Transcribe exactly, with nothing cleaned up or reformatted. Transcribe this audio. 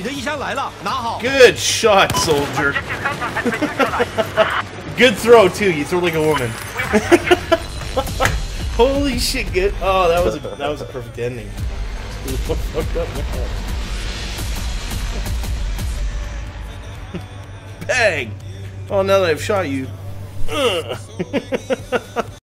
Good shot, soldier. Good throw too. You throw like a woman. Holy shit! Good. Oh, that was a that was a perfect ending. Bang! Oh, now that I've shot you. Ugh.